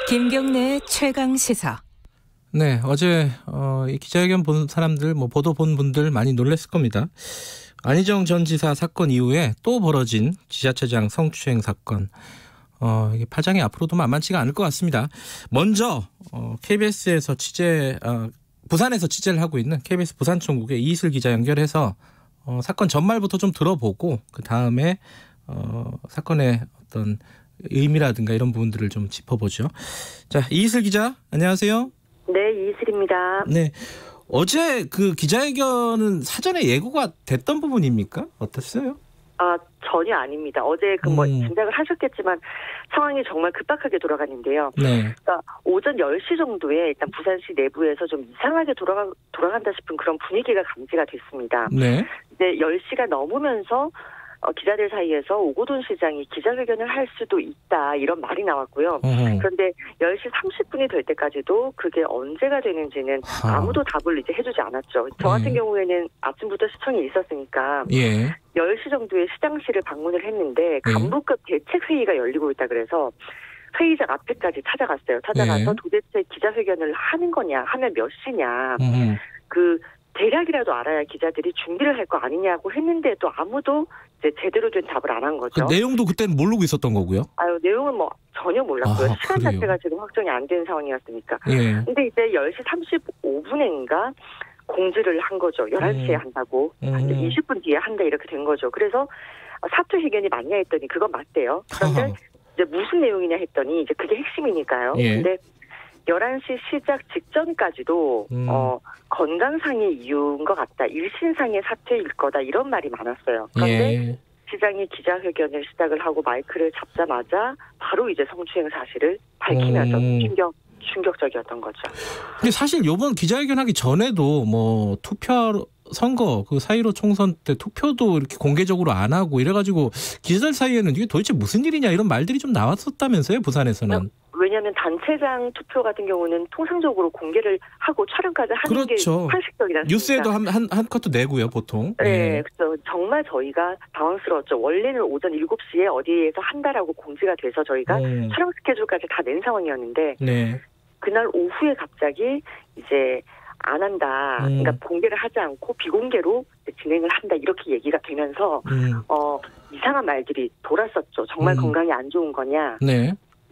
김경래의 최강 시사. 네, 어제 이 기자회견 본 사람들, 보도 본 분들 많이 놀랐을 겁니다. 안희정 전 지사 사건 이후에 또 벌어진 지자체장 성추행 사건. 이게 파장이 앞으로도 만만치가 않을 것 같습니다. 먼저 KBS에서 부산에서 취재를 하고 있는 KBS 부산총국의 이희슬 기자 연결해서 사건 전말부터 좀 들어보고 그 다음에 사건의 어떤 의미라든가 이런 부분들을 좀 짚어보죠. 자, 이희슬 기자, 안녕하세요. 네, 이희슬입니다. 네, 어제 그 기자회견은 사전에 예고가 됐던 부분입니까? 어땠어요? 전혀 아닙니다. 어제 짐작을 하셨겠지만 상황이 정말 급박하게 돌아갔는데요. 네. 그러니까 오전 10시 정도에 일단 부산시 내부에서 좀 이상하게 돌아간다 싶은 그런 분위기가 감지가 됐습니다. 네. 이제 10시가 넘으면서 기자들 사이에서 오거돈 시장이 기자회견을 할 수도 있다 이런 말이 나왔고요. 그런데 10시 30분이 될 때까지도 그게 언제가 되는지는 아무도 답을 이제 해주지 않았죠. 저 같은 경우에는 아침부터 시청에 있었으니까 10시 정도에 시장실을 방문을 했는데 간부급 대책회의가 열리고 있다 그래서 회의장 앞에까지 찾아가서 도대체 기자회견을 하는 거냐, 하면 몇 시냐, 대략이라도 알아야 기자들이 준비를 할 거 아니냐고 했는데도 아무도 이제 제대로 된 답을 안 한 거죠. 그 내용도 그때는 모르고 있었던 거고요? 내용은 전혀 몰랐고요. 시간 그래요? 자체가 지금 확정이 안 된 상황이었으니까. 근데 이제 10시 35분인가 공지를 한 거죠. 11시에 한다고. 20분 뒤에 한다 이렇게 된 거죠. 그래서 사퇴 회견이 맞냐 했더니 그건 맞대요. 그런데 이제 무슨 내용이냐 했더니 이제 그게 핵심이니까요. 근데 11시 시작 직전까지도 건강상의 이유인 것 같다. 일신상의 사퇴일 거다. 이런 말이 많았어요. 그런데 시장이 기자회견을 시작을 하고 마이크를 잡자마자 바로 이제 성추행 사실을 밝히면서 충격적이었던 거죠. 근데 사실 이번 기자회견 하기 전에도 선거 그 4.15 총선 때 투표도 이렇게 공개적으로 안 하고 이래가지고 기자들 사이에는 이게 도대체 무슨 일이냐 이런 말들이 좀 나왔었다면서요, 부산에서는. 왜냐하면 단체장 투표 같은 경우는 통상적으로 공개를 하고 촬영까지 하는 게 상식적이다. 뉴스에도 한 컷도 내고요, 보통. 네, 그렇죠. 정말 저희가 당황스러웠죠. 원래는 오전 7시에 어디에서 한다라고 공지가 돼서 저희가 촬영 스케줄까지 다 낸 상황이었는데 그날 오후에 갑자기 이제 안 한다. 그러니까 공개를 하지 않고 비공개로 진행을 한다. 이렇게 얘기가 되면서 이상한 말들이 돌았었죠. 정말 건강이 안 좋은 거냐. 네.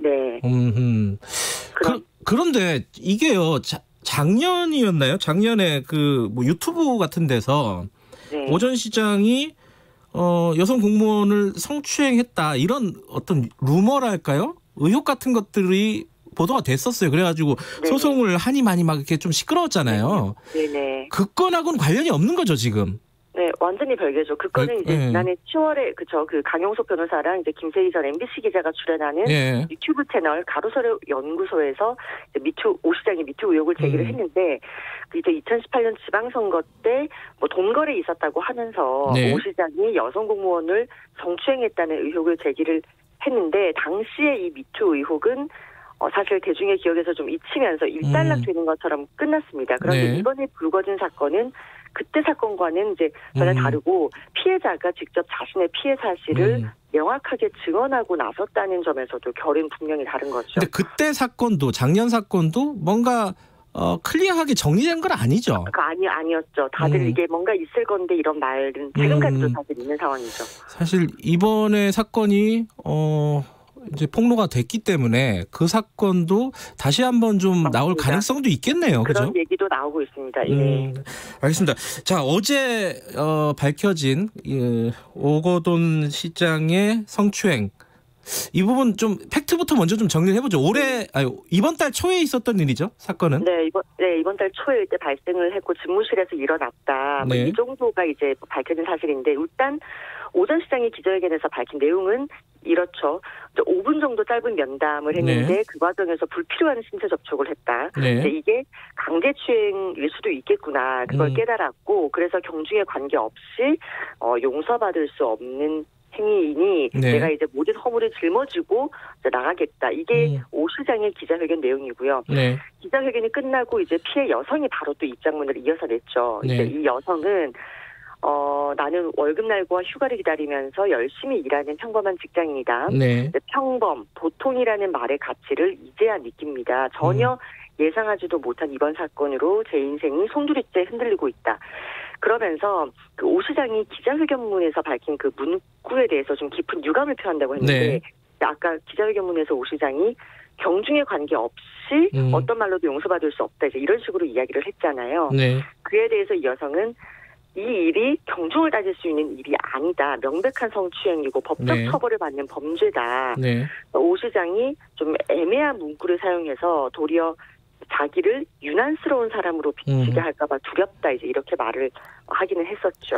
그런데 이게요. 작년이었나요? 작년에 유튜브 같은 데서 오전 시장이 여성 공무원을 성추행했다. 이런 어떤 루머랄까요? 의혹 같은 것들이 보도가 됐었어요. 그래가지고 소송을 하니 많이 막 이렇게 좀 시끄러웠잖아요. 네네. 그 건하고는 관련이 없는 거죠, 지금? 네, 완전히 별개죠. 그 건은 이제 지난해 10월에 그 강용석 변호사랑 이제 김세희 전 MBC 기자가 출연하는 유튜브 채널 가로세로 연구소에서 오 시장이 미투 의혹을 제기를 했는데 이제 2018년 지방선거 때 돈거래 있었다고 하면서 오 시장이 여성 공무원을 성추행했다는 의혹을 제기를 했는데 당시에 이 미투 의혹은 사실 대중의 기억에서 좀 잊히면서 일단락되는 것처럼 끝났습니다. 그런데 이번에 불거진 사건은 그때 사건과는 이제 전혀 다르고 피해자가 직접 자신의 피해 사실을 명확하게 증언하고 나섰다는 점에서도 결은 분명히 다른 거죠. 근데 그때 사건도 작년 사건도 뭔가 클리어하게 정리된 건 아니죠? 아니었죠. 다들 이게 뭔가 있을 건데 이런 말은 지금까지도 사실 있는 상황이죠. 사실 이번에 사건이 이제 폭로가 됐기 때문에 그 사건도 다시 한번 좀 나올 가능성도 있겠네요. 그런 그죠? 얘기도 나오고 있습니다. 알겠습니다. 자, 어제 밝혀진 오거돈 시장의 성추행 이 부분 좀 팩트부터 먼저 좀 정리를 해보죠. 이번 달 초에 있었던 일이죠, 사건은? 이번 달 초에 이때 발생을 했고 집무실에서 일어났다. 이 정도가 이제 밝혀진 사실인데 일단 오전 시장의 기자회견에서 밝힌 내용은 이렇죠. 5분 정도 짧은 면담을 했는데 그 과정에서 불필요한 신체 접촉을 했다. 근데 이게 강제추행일 수도 있겠구나. 그걸 깨달았고 그래서 경중에 관계없이 용서받을 수 없는 행위이니 내가 이제 모든 허물을 짊어지고 이제 나가겠다. 이게 오 시장의 기자회견 내용이고요. 기자회견이 끝나고 이제 피해 여성이 바로 또 입장문을 이어서 냈죠. 이제 이 여성은 나는 월급날과 휴가를 기다리면서 열심히 일하는 평범한 직장인이다. 네. 평범, 보통이라는 말의 가치를 이제야 느낍니다. 전혀 예상하지도 못한 이번 사건으로 제 인생이 송두리째 흔들리고 있다. 그러면서 그 오 시장이 기자회견문에서 밝힌 그 문구에 대해서 좀 깊은 유감을 표한다고 했는데 네. 아까 기자회견문에서 오 시장이 경중에 관계없이 어떤 말로도 용서받을 수 없다. 이제 이런 식으로 이야기를 했잖아요. 네. 그에 대해서 이 여성은 이 일이 경중을 따질 수 있는 일이 아니다. 명백한 성추행이고 법적 네. 처벌을 받는 범죄다. 네. 오 시장이 좀 애매한 문구를 사용해서 도리어 자기를 유난스러운 사람으로 비치게 할까봐 두렵다. 이제 이렇게 말을 하기는 했었죠.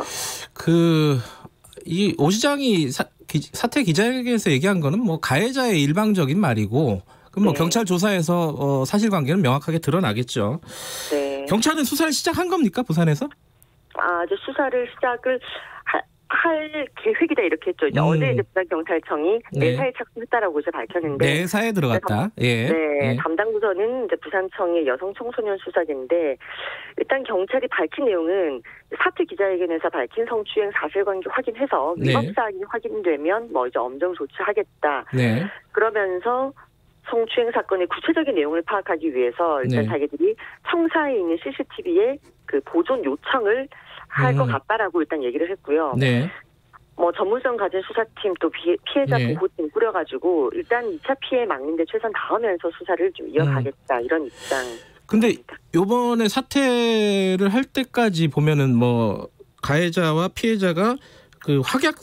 이 오 시장이 사퇴 기자회견에서 얘기한 거는 뭐 가해자의 일방적인 말이고, 그럼 뭐 경찰 조사에서 사실관계는 명확하게 드러나겠죠. 네. 경찰은 수사를 시작한 겁니까, 부산에서? 이제 수사를 시작을 할 계획이다 이렇게 했죠. 이제 어제 이제 부산경찰청이 내사에 착수했다라고 이제 밝혔는데. 내사에 들어갔다. 예. 네. 담당 부서는 이제 부산청의 여성청소년 수사대인데 일단 경찰이 밝힌 내용은 사퇴 기자회견에서 밝힌 성추행 사실관계 확인해서 위법 사항이 확인되면 뭐 이제 엄정 조치하겠다. 네. 그러면서 성추행 사건의 구체적인 내용을 파악하기 위해서 일단 자기들이 청사에 있는 CCTV에 그 보존 요청을 할 것 같다라고 일단 얘기를 했고요. 네. 뭐 전문성 가진 수사팀 또 피해자 보호팀 꾸려가지고 일단 2차 피해 막는 데 최선 다하면서 수사를 좀 이어가겠다 이런 입장. 근데 요번에 사퇴를 할 때까지 보면은 뭐 가해자와 피해자가 그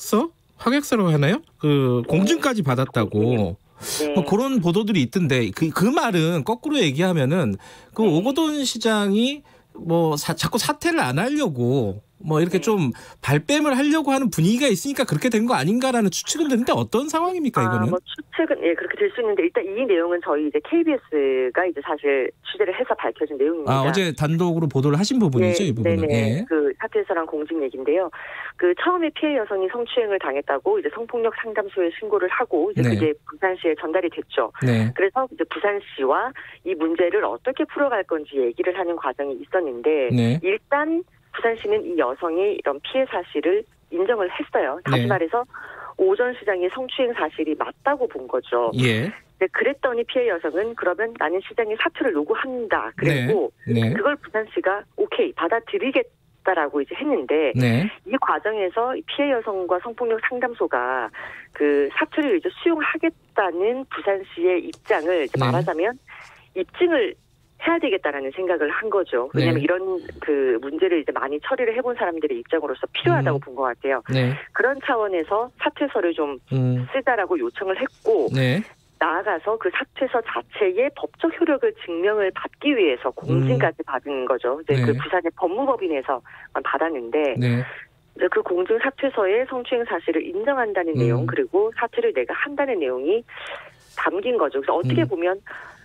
확약서라고 하나요? 그 공증까지 받았다고. 네. 뭐 그런 보도들이 있던데 그 말은 거꾸로 얘기하면은 그 오거돈 시장이 뭐 자꾸 사퇴를 안 하려고 뭐 이렇게 좀 발뺌을 하려고 하는 분위기가 있으니까 그렇게 된 거 아닌가라는 추측은 드는데 어떤 상황입니까 이거는? 뭐 추측은 그렇게 될 수 있는데 일단 이 내용은 저희 이제 KBS가 이제 사실 취재를 해서 밝혀진 내용입니다. 어제 단독으로 보도를 하신 부분이죠, 이 부분은. 네네. 그 사퇴서랑 공증 얘기인데요. 그 처음에 피해 여성이 성추행을 당했다고 이제 성폭력 상담소에 신고를 하고 이제 그게 부산시에 전달이 됐죠. 네. 그래서 이제 부산시와 이 문제를 어떻게 풀어갈 건지 얘기를 하는 과정이 있었는데 일단 부산시는 이 여성의 이런 피해 사실을 인정을 했어요. 다시 말해서 오전 시장의 성추행 사실이 맞다고 본 거죠. 예. 그랬더니 피해 여성은 그러면 나는 시장의 사퇴를 요구한다. 그랬고 그걸 부산시가 오케이 받아들이겠다라고 이제 했는데 이 과정에서 피해 여성과 성폭력 상담소가 그 사퇴를 이제 수용하겠다는 부산시의 입장을 이제 말하자면 입증을 해야 되겠다라는 생각을 한 거죠. 왜냐하면 이런 그 문제를 이제 많이 처리를 해본 사람들의 입장으로서 필요하다고 본 것 같아요. 그런 차원에서 사퇴서를 좀 쓰자라고 요청을 했고 나아가서 그 사퇴서 자체의 법적 효력을 증명을 받기 위해서 공증까지 받은 거죠. 이제 그 부산의 법무법인에서 받았는데 이제 그 공증 사퇴서에 성추행 사실을 인정한다는 내용 그리고 사퇴를 내가 한다는 내용이 담긴 거죠. 그래서 어떻게 보면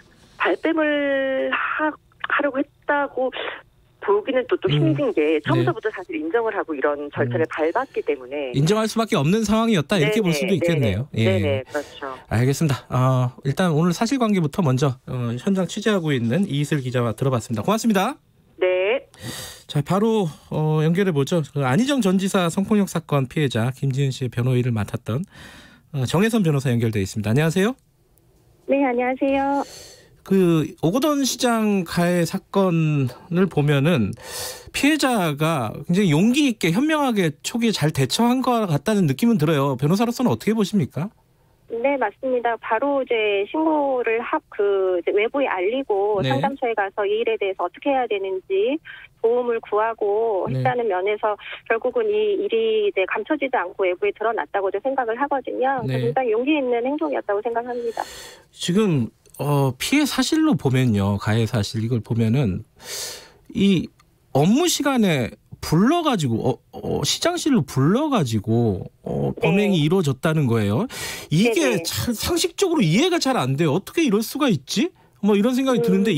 발뺌을 하려고 했다고 보기는 또 힘든 게 처음부터 사실 인정을 하고 이런 절차를 밟았기 때문에 인정할 수밖에 없는 상황이었다 이렇게 볼 수도 있겠네요. 네네, 그렇죠. 알겠습니다. 일단 오늘 사실관계부터 먼저 현장 취재하고 있는 이슬 기자와 들어봤습니다. 고맙습니다. 네. 자, 바로 연결해 보죠. 안희정 전 지사 성폭력 사건 피해자 김지은 씨의 변호인을 맡았던 정혜선 변호사 연결돼 있습니다. 안녕하세요. 네, 안녕하세요. 그 오거돈 시장 가해 사건을 보면은 피해자가 굉장히 용기 있게 현명하게 초기에 잘 대처한 것 같다는 느낌은 들어요. 변호사로서는 어떻게 보십니까? 네, 맞습니다. 바로 이제 신고를 이제 외부에 알리고 상담소에 가서 이 일에 대해서 어떻게 해야 되는지 도움을 구하고 했다는 면에서 결국은 이 일이 이제 감춰지지 않고 외부에 드러났다고 생각을 하거든요. 굉장히 용기 있는 행동이었다고 생각합니다. 지금 피해 사실로 보면요, 가해 사실 이걸 보면은 이 업무 시간에 불러가지고 시장실로 불러가지고 범행이 이루어졌다는 거예요. 이게 참 상식적으로 이해가 잘 안 돼요. 어떻게 이럴 수가 있지? 뭐 이런 생각이 드는데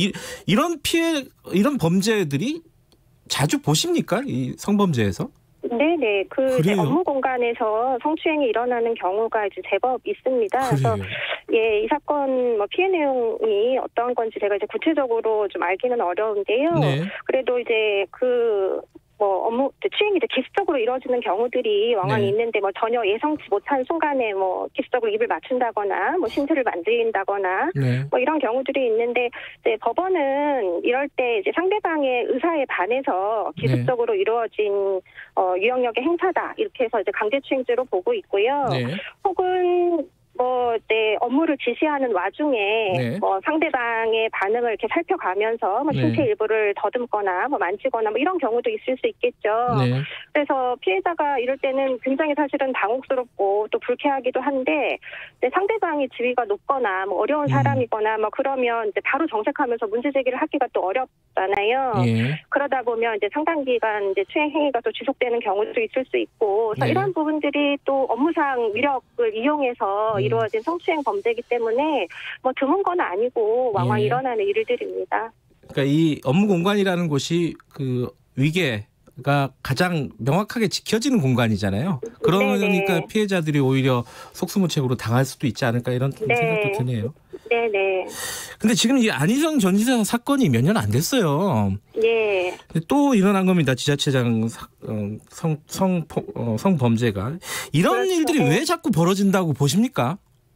이런 범죄들이 자주 보십니까? 이 성범죄에서? 네네. 업무 공간에서 성추행이 일어나는 경우가 이제 제법 있습니다. 그래서 이 사건 피해 내용이 어떤 건지 제가 이제 구체적으로 좀 알기는 어려운데요. 그래도 이제 업무 추행이 기습적으로 이루어지는 경우들이 왕왕 있는데 전혀 예상치 못한 순간에 기습적으로 입을 맞춘다거나 신체를 만진다거나 이런 경우들이 있는데 이제 법원은 이럴 때 이제 상대방의 의사에 반해서 기습적으로 이루어진 유형력의 행사다 이렇게 해서 이제 강제추행죄로 보고 있고요. 혹은 업무를 지시하는 와중에 상대방의 반응을 이렇게 살펴가면서 신체 일부를 더듬거나 만지거나 이런 경우도 있을 수 있겠죠. 그래서 피해자가 이럴 때는 굉장히 사실은 당혹스럽고 또 불쾌하기도 한데 상대방이 지위가 높거나 어려운 사람이거나 그러면 이제 바로 정색하면서 문제 제기를 하기가 또 어렵잖아요. 그러다 보면 이제 상당 기간 이제 추행 행위가 또 지속되는 경우도 있을 수 있고 그래서 이런 부분들이 또 업무상 위력을 이용해서 이루어진 성추행 범죄이기 때문에 드문 건 아니고 왕왕 일어나는 일들입니다. 그러니까 이 업무 공간이라는 곳이 그 위계가 가장 명확하게 지켜지는 공간이잖아요. 그러니까 피해자들이 오히려 속수무책으로 당할 수도 있지 않을까 이런 생각도 드네요. 네네. 근데 지금 이 안희정 전 지사 사건이 몇 년 안 됐어요. 또 일어난 겁니다. 지자체장 성범죄가. 이런 일들이 왜 자꾸 벌어진다고 보십니까?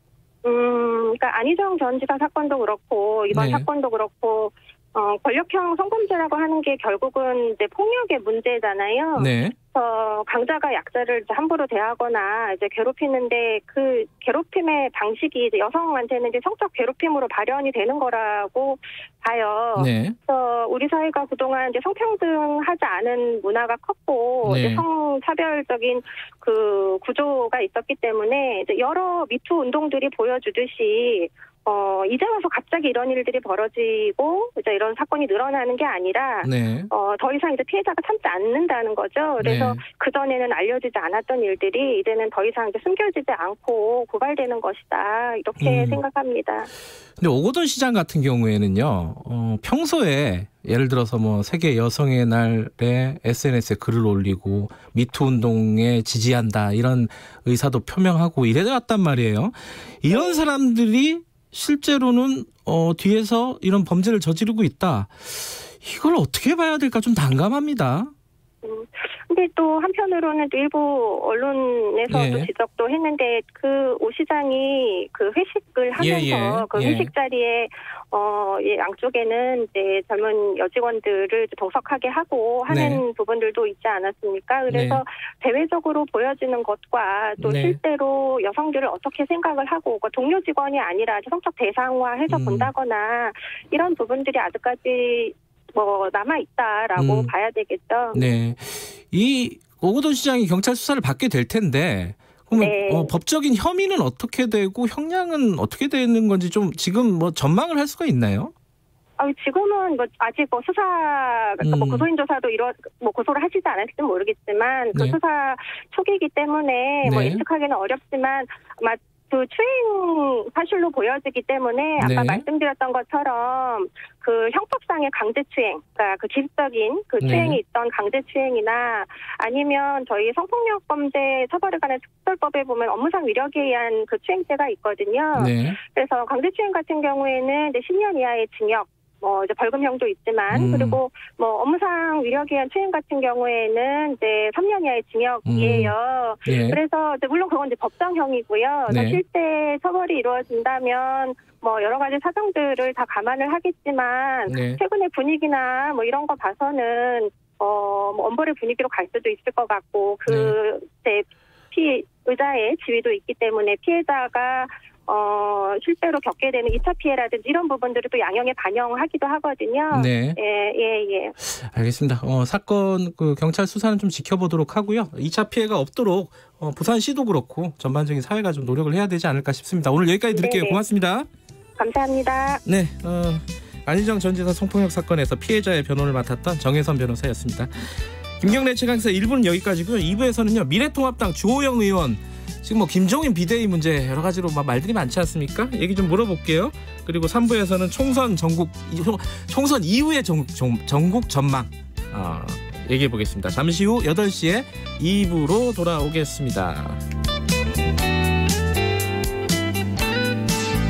그러니까 안희정 전 지사 사건도 그렇고 이번 사건도 그렇고 권력형 성범죄라고 하는 게 결국은 이제 폭력의 문제잖아요. 그래서 강자가 약자를 이제 함부로 대하거나 이제 괴롭히는데 그 괴롭힘의 방식이 이제 여성한테는 이제 성적 괴롭힘으로 발현이 되는 거라고 봐요. 그래서 우리 사회가 그동안 이제 성평등하지 않은 문화가 컸고 이제 성차별적인 그 구조가 있었기 때문에 이제 여러 미투 운동들이 보여주듯이 이제 와서 갑자기 이런 일들이 벌어지고 이제 이런 사건이 늘어나는 게 아니라 더 이상 이제 피해자가 참지 않는다는 거죠. 그래서 그 전에는 알려지지 않았던 일들이 이제는 더 이상 이제 숨겨지지 않고 고발되는 것이다 이렇게 생각합니다. 근데 오거돈 시장 같은 경우에는요, 평소에 예를 들어서 세계 여성의 날에 SNS에 글을 올리고 미투 운동에 지지한다 이런 의사도 표명하고 이래왔단 말이에요. 이런 사람들이 실제로는 뒤에서 이런 범죄를 저지르고 있다. 이걸 어떻게 봐야 될까 좀 난감합니다. 근데 또 한편으로는 또 일부 언론에서도 지적도 했는데 그 오 시장이 그 회식을 하면서 그 회식 자리에 양쪽에는 이제 젊은 여직원들을 동석하게 하고 하는 부분들도 있지 않았습니까? 그래서 대외적으로 보여지는 것과 또 실제로 여성들을 어떻게 생각을 하고 동료 직원이 아니라 성적 대상화해서 본다거나 이런 부분들이 아직까지 남아있다라고 봐야 되겠죠. 이 오거돈 시장이 경찰 수사를 받게 될 텐데 그러면 법적인 혐의는 어떻게 되고 형량은 어떻게 되는 건지 좀 지금 전망을 할 수가 있나요? 지금은 아직 수사 고소인 조사도 고소를 하시지 않았을지 모르겠지만 그 수사 초기이기 때문에 예측하기는 어렵지만 아마 그 추행 사실로 보여지기 때문에 아까 말씀드렸던 것처럼 그 형법상의 강제추행, 그러니까 그 기습적인 그 추행이 있던 강제추행이나 아니면 저희 성폭력범죄 처벌에 관한 특별법에 보면 업무상 위력에 의한 그 추행죄가 있거든요. 그래서 강제추행 같은 경우에는 이제 10년 이하의 징역, 이제 벌금형도 있지만 그리고 업무상 위력에 의한 추행 같은 경우에는 이제 3년 이하의 징역이에요. 그래서 이제 물론 그건 이제 법정형이고요. 실제 처벌이 이루어진다면 여러 가지 사정들을 다 감안을 하겠지만 최근의 분위기나 이런 거 봐서는 엄벌의 분위기로 갈 수도 있을 것 같고 그 피의자의 지위도 있기 때문에 피해자가 실제로 겪게 되는 2차 피해라든지 이런 부분들을 또 양형에 반영하기도 하거든요. 알겠습니다. 사건 경찰 수사는 좀 지켜보도록 하고요. 2차 피해가 없도록 부산시도 그렇고 전반적인 사회가 좀 노력을 해야 되지 않을까 싶습니다. 오늘 여기까지 드릴게요. 고맙습니다. 감사합니다. 안희정 전 지사 성폭력 사건에서 피해자의 변호를 맡았던 정혜선 변호사였습니다. 김경래 최강시사 1부는 여기까지고요. 2부에서는요. 미래통합당 주호영 의원 지금 김종인 비대위 문제 여러 가지로 말들이 많지 않습니까? 얘기 좀 물어볼게요. 그리고 3부에서는 총선 이후의 전국 전망 얘기해 보겠습니다. 잠시 후 8시에 2부로 돌아오겠습니다.